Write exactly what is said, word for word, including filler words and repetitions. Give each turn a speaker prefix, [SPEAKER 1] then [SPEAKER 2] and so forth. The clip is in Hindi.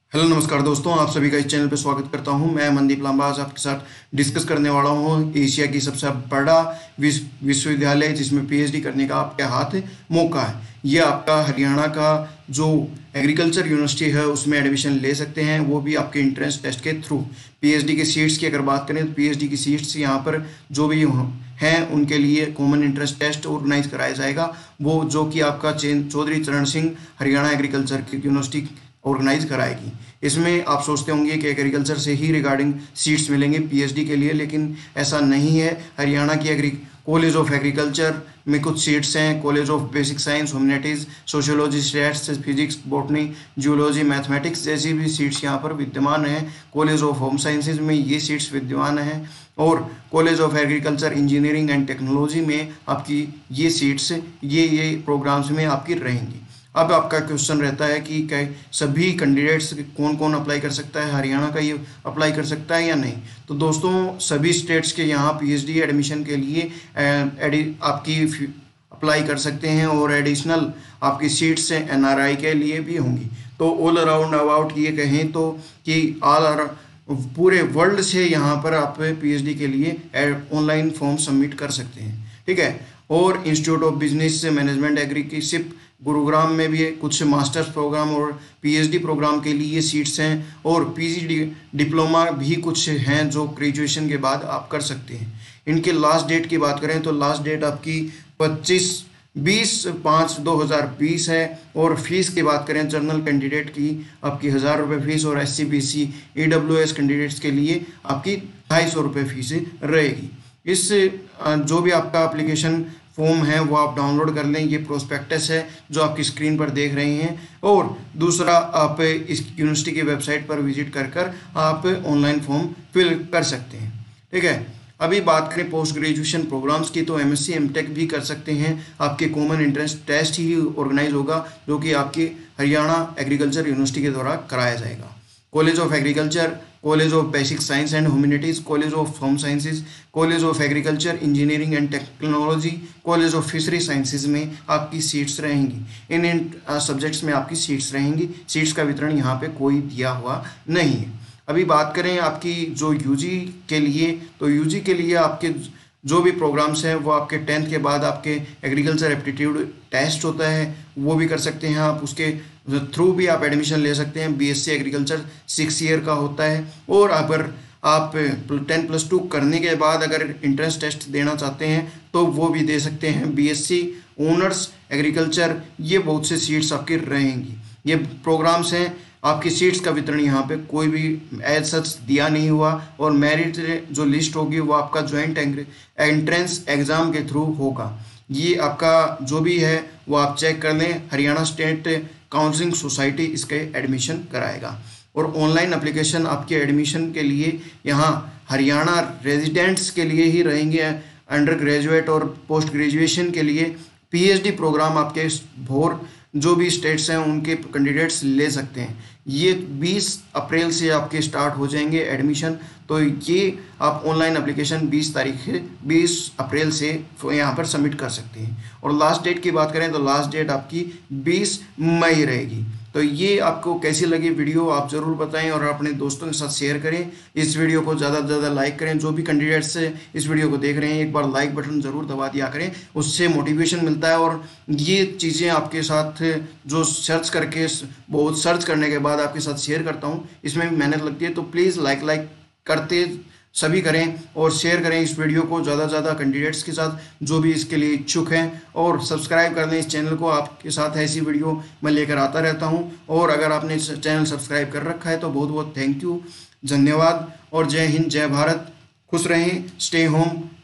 [SPEAKER 1] हेलो नमस्कार दोस्तों, आप सभी का इस चैनल पर स्वागत करता हूं। मैं अमनदीप लांबा आज आपके साथ डिस्कस करने वाला हूं एशिया की सबसे बड़ा विश्व विश्वविद्यालय जिसमें पीएचडी करने का आपके हाथ मौका है। ये आपका हरियाणा का जो एग्रीकल्चर यूनिवर्सिटी है उसमें एडमिशन ले सकते हैं, वो भी आपके एंट्रेंस टेस्ट के थ्रू। पीएचडी की सीट्स की अगर बात करें तो पीएचडी की सीट्स यहाँ पर जो भी हैं उनके लिए कॉमन एंट्रेंस टेस्ट ऑर्गेनाइज कराया जाएगा, वो जो कि आपका चौधरी चरण सिंह हरियाणा एग्रीकल्चर की यूनिवर्सिटी ऑर्गेनाइज कराएगी। इसमें आप सोचते होंगे कि एग्रीकल्चर से ही रिगार्डिंग सीट्स मिलेंगे पीएचडी के लिए, लेकिन ऐसा नहीं है। हरियाणा की एग्री कॉलेज ऑफ एग्रीकल्चर में कुछ सीट्स हैं, college of basic science, humanities, sociology, stats, physics, botany, geology, mathematics जैसी भी सीट्स यहाँ पर विद्यमान हैं। कॉलेज ऑफ होम साइंसेज में ये सीट्स विद्यमान हैं और college of agriculture, engineering and technology में आपकी ये सीट्स ये ये प्रोग्राम्स में आपकी रहेंगी। अब आपका क्वेश्चन रहता है कि क्या सभी कैंडिडेट्स कौन कौन अप्लाई कर सकता है, हरियाणा का ये अप्लाई कर सकता है या नहीं। तो दोस्तों सभी स्टेट्स के यहाँ पीएचडी एडमिशन के लिए आपकी अप्लाई कर सकते हैं और एडिशनल आपकी सीट्स एनआरआई के लिए भी होंगी। तो ऑल अराउंड अबाउट ये कहें तो कि ऑल पूरे वर्ल्ड से यहाँ पर आप पीएचडी के लिए ऑनलाइन फॉर्म सबमिट कर सकते हैं, ठीक है। और institute of business management agriculture Gurugram में भी कुछ मास्टर्स प्रोग्राम और पीएचडी प्रोग्राम के लिए सीट्स हैं और पीजी डिप्लोमा भी कुछ हैं जो ग्रेजुएशन के बाद आप कर सकते हैं। इनके लास्ट डेट की बात करें तो लास्ट डेट आपकी पच्चीस बीस पाँच दो हज़ार बीस है और फीस की बात करें जनरल कैंडिडेट की आपकी हज़ार रुपये फीस और S C B C E W S candidates के लिए आपकी ढाई सौ रुपये फीस रहेगी। इस जो भी आपका एप्लीकेशन फॉर्म है वो आप डाउनलोड कर लें। ये प्रोस्पेक्टस है जो आपकी स्क्रीन पर देख रहे हैं। और दूसरा आप इस यूनिवर्सिटी की वेबसाइट पर विजिट कर कर आप ऑनलाइन फॉर्म फिल कर सकते हैं, ठीक है। अभी बात करें पोस्ट ग्रेजुएशन प्रोग्राम्स की तो एमएससी एमटेक भी कर सकते हैं। आपके कॉमन एंट्रेंस टेस्ट ही ऑर्गेनाइज होगा जो कि आपकी हरियाणा एग्रीकल्चर यूनिवर्सिटी के द्वारा कराया जाएगा। College of agriculture, college of basic science and humanities, college of home sciences, college of agriculture, engineering and technology, college of fishery sciences में आपकी सीट्स रहेंगी। इन इन सब्जेक्ट्स में आपकी सीट्स रहेंगी। सीट्स का वितरण यहाँ पे कोई दिया हुआ नहीं है। अभी बात करें आपकी जो यूजी के लिए, तो यूजी के लिए आपके जो भी प्रोग्राम्स हैं वो आपके टेंथ के बाद आपके एग्रीकल्चर एप्टीट्यूड टेस्ट होता है, वो भी कर सकते हैं आप। उसके थ्रू भी आप एडमिशन ले सकते हैं। बीएससी एग्रीकल्चर सिक्स ईयर का होता है और अगर आप टेन प्लस टू करने के बाद अगर इंट्रेंस टेस्ट देना चाहते हैं तो वो भी दे सकते हैं। बीएससी ऑनर्स एग्रीकल्चर, ये बहुत से सीट्स आपकी रहेंगी। ये प्रोग्राम्स हैं। आपकी सीट्स का वितरण यहाँ पे कोई भी एज सच दिया नहीं हुआ और मेरिट जो लिस्ट होगी वो आपका ज्वाइंट एंट्रेंस एग्ज़ाम के थ्रू होगा। ये आपका जो भी है वो आप चेक कर लें। हरियाणा स्टेट काउंसलिंग सोसाइटी इसके एडमिशन कराएगा और ऑनलाइन एप्लीकेशन आपके एडमिशन के लिए यहाँ हरियाणा रेजिडेंट्स के लिए ही रहेंगे। अंडर ग्रेजुएट और पोस्ट ग्रेजुएशन के लिए पीएचडी प्रोग्राम आपके भोर जो भी स्टेट्स हैं उनके कैंडिडेट्स ले सकते हैं। ये बीस अप्रैल से आपके स्टार्ट हो जाएंगे एडमिशन। तो ये आप ऑनलाइन एप्लीकेशन बीस तारीख बीस अप्रैल से यहाँ पर सबमिट कर सकते हैं। और लास्ट डेट की बात करें तो लास्ट डेट आपकी बीस मई रहेगी। तो ये आपको कैसी लगी वीडियो आप ज़रूर बताएं और अपने दोस्तों के साथ शेयर करें। इस वीडियो को ज़्यादा से ज़्यादा लाइक करें। जो भी कैंडिडेट्स इस वीडियो को देख रहे हैं एक बार लाइक बटन ज़रूर दबा दिया करें, उससे मोटिवेशन मिलता है और ये चीज़ें आपके साथ जो सर्च करके बहुत सर्च करने के बाद आपके साथ शेयर करता हूँ इसमें भी मेहनत लगती है। तो प्लीज़ लाइक लाइक करते सभी करें और शेयर करें इस वीडियो को ज़्यादा से ज़्यादा कैंडिडेट्स के साथ जो भी इसके लिए इच्छुक हैं और सब्सक्राइब कर लें इस चैनल को। आपके साथ ऐसी वीडियो मैं लेकर आता रहता हूं और अगर आपने इस चैनल सब्सक्राइब कर रखा है तो बहुत बहुत थैंक यू, धन्यवाद और जय हिंद, जय भारत। खुश रहें, स्टे होम,